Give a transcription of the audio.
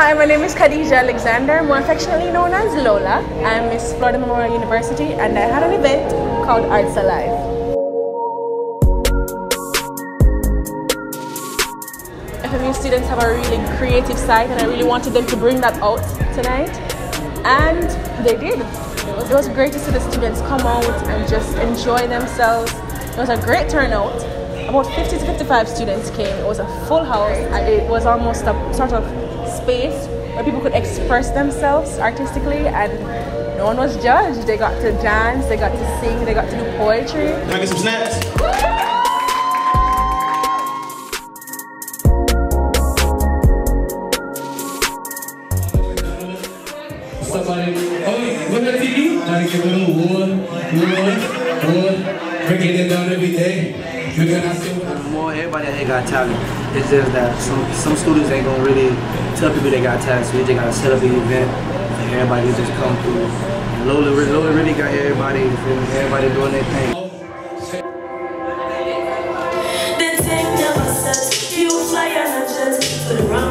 Hi, my name is Khadija Alexander, more affectionately known as Lola. I'm Miss Florida Memorial University and I had an event called Arts Alive. FMU students have a really creative side and I really wanted them to bring that out tonight. And they did. It was great to see the students come out and just enjoy themselves. It was a great turnout. About 50 to 55 students came. It was a full house. It was almost a sort of space where people could express themselves artistically and no one was judged. They got to dance, they got to sing, they got to do poetry. Can I get some snaps? Somebody, oh, look at TV. Trying to give it a one. We're getting it done every day. More everybody ain't got talent. It's just that some students ain't gonna really tell people they got talent, so we just gotta set up an event and everybody just come through. And Lola really got everybody, you feel me? Everybody doing their thing. The thing never sets, you fly on a jet to the ground.